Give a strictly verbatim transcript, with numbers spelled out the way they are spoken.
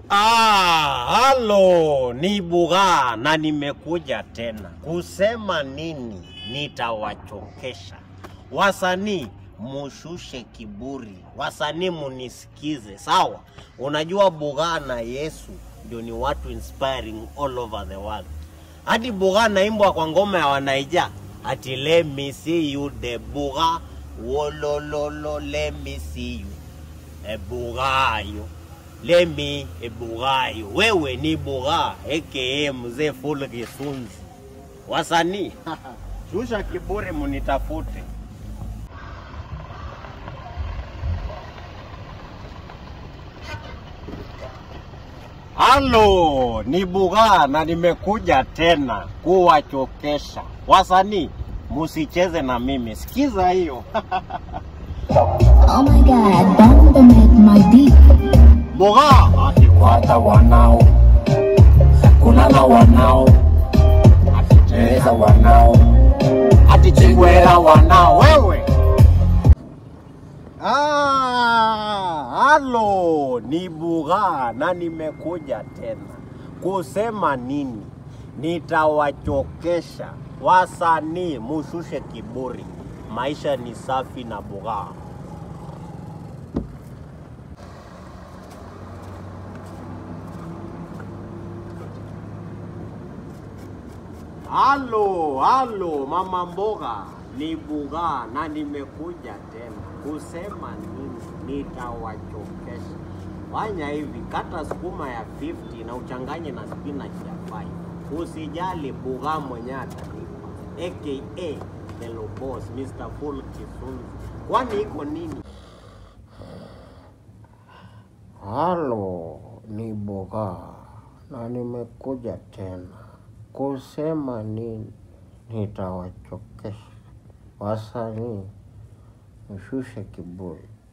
Ah, halo, ni Buga na nimekuja tena. Kusema nini nitawachokesha. Wasanii mushushe kiburi. Wasanii munisikize, sawa? Unajua Buga na Yesu ndio ni watu inspiring all over the world. Hadi Buga naimbwa kwa ngoma ya Wanaija. Ati let me see you the Buga. Wolololo let me see you. E Buga yo. Lemi ebugayo. Wewe ni Buga aka mzee full kisunzi. Wasanii shusha kiburi munitafute. Halo, ni Buga na nimekuja tena kuwachokesha. Wasanii musicheze na mimi. Sikiza hiyo. Oh my god, don't make my beat. Buga akikwata wanao, kulala wanao, aticheza wanao, atichigwela wanao. Wewe ah, halo, ni Buga na nimekuja tena kusema nini nitawachokesha. Wasanii mushushe kiburi. Maisha ni safi na Buga. Halo, halo, mama mboga, ni Buga na nimekuja tena kusema nini nitawachokesha. Fanya hivi, kata sukuma ya fifty na uchanganye na spinach ya five. Usijali, Buga mwenye atanipa, aka the low boss, Mister Full Kisunzi. Kwani iko nini? Halo, ni Buga na nimekuja tena kusema nini nitawachokesha. Wasanii mshushe kiburi.